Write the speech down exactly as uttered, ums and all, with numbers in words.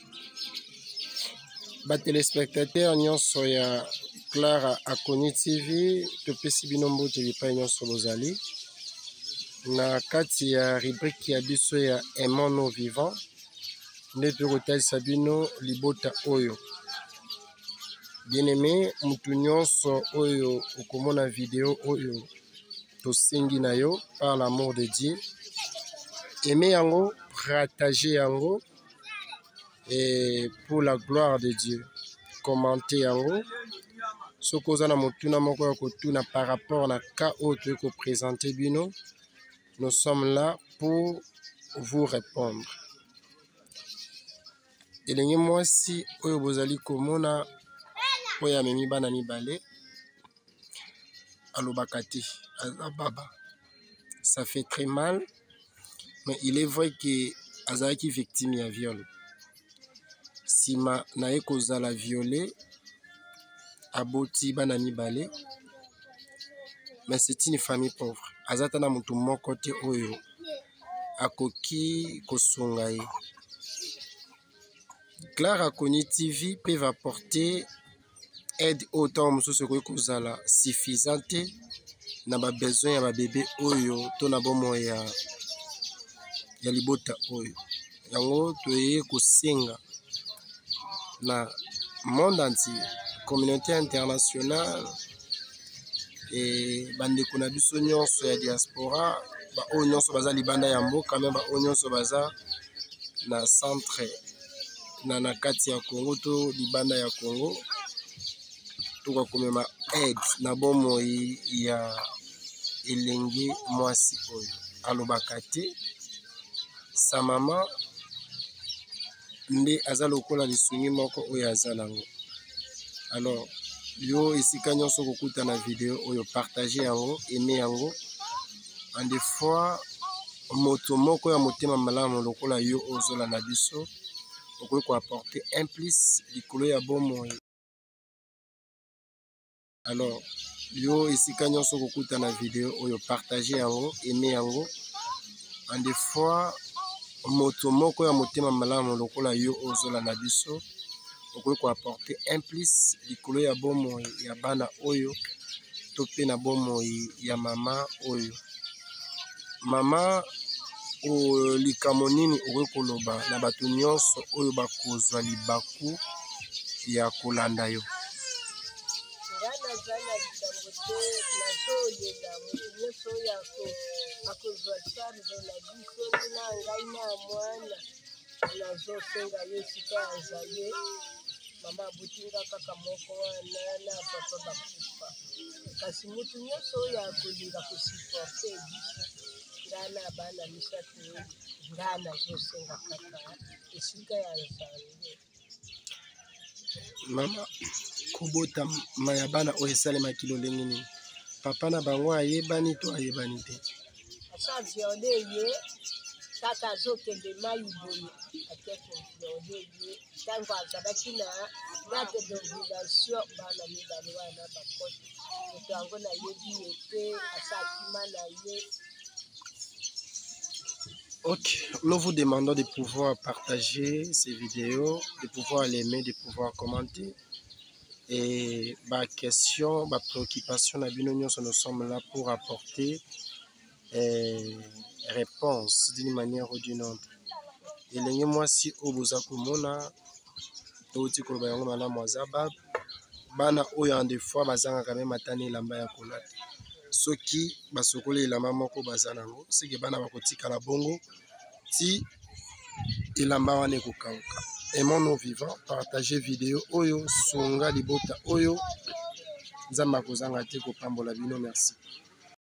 Ba téléspectateurs nyonso ya Clara Akoni T V topesi bino mbote lipai nyonso bozali na kati ya rubrique ya biso ya Aimons nos vivants nde tokotalisa bino libota oyo. Bien-aimé, mutu nyonso oyo okomona video oyo tosengi na yo par l'amour de Dieu, aimez yango, partagez yango, et pour la gloire de Dieu, commentez yango. Sokoza na motuna moko ya kotuna par rapport na cas autre que présenter bino, nous sommes là pour vous répondre. Elenge mwasi oyo bozali komona oyo amemi bana mibale alobaka te aza baba. Ça fait très mal, mais il est vrai que azalaki victime ya viol. Sima na ye kozala violé aboti bana mibale, mais c'est une famille pauvre. Azata na mutu moko te oyo akoki kosunga ye. Clara Akoni T V peut apporter aide autant mosusu koki kozala suffisante na ba besoin ya ba bébé oyo to na bomo ya ya libota oyo. Yango toye kosenga na monde entier, communauté internationale et bandeko na biso nyonso ya diaspora, ba oyo nyonso baza libanda ya mboka, même ba oyo nyonso baza na centre na na kati ya Congo to libanda ya Congo, tuka komema aide na bomo ya elenge mwasi oyo alobaka te sa mama nde aza lokola lisungi moko oyo aza nango. Alors yo esika nyonso kokuta na video oyo partager yango, aimer yango, en des fois moto moko ya motema malamu lokola yo ozola na biso okoki ko apporter un plus likolo ya bomo. Alors yo esika nyonso kokuta na video oyo partager yango, aimer yango, en des fois moto moko ya motema malamu lokola yo ozola na biso okoki ko apporter un plus likolo ya bomo ya bana oyo to pe na bomo ya mama oyo. Mama o likamo nini okoki koloba na bato nyonso oyo bakozwa libaku ya kolanda yo? Mama butinga kaka moko wana na papa bakufa kasi mutu nyonso oyo akolinga kosupporte biso ngana bana misatu ngana zosenga kaka esika ya nzambe. Mama kobota maya bana oyo esalemaki lolenge nini? Papa na bango ayebani to ayebani te? Asa viole ye kaka azokende mai boye ate konviole ye tango azalaki na date d'ovulation bana mibale wana bakote moto yango nayebi ye te asakima na ye. Ok, nous vous demandons de pouvoir partager ces vidéos, de pouvoir l'aimer, de pouvoir commenter. Et ma question, ma préoccupation, nous sommes là pour apporter eh, réponse d'une manière ou d'une autre. Et les moi si au Bozakumona, tout ko ba yango mala mwazaba bana oyo en des fois bazanga quand même matani lamba ya kolata. Soki basokole elamba moko bazanango, c'est que bana bakotika la bongo ti elamba wana ekokauka. Aimons nos vivants, partagez vidéo oyo, songa libota oyo, nzamba kozanga te kopambola bino, merci.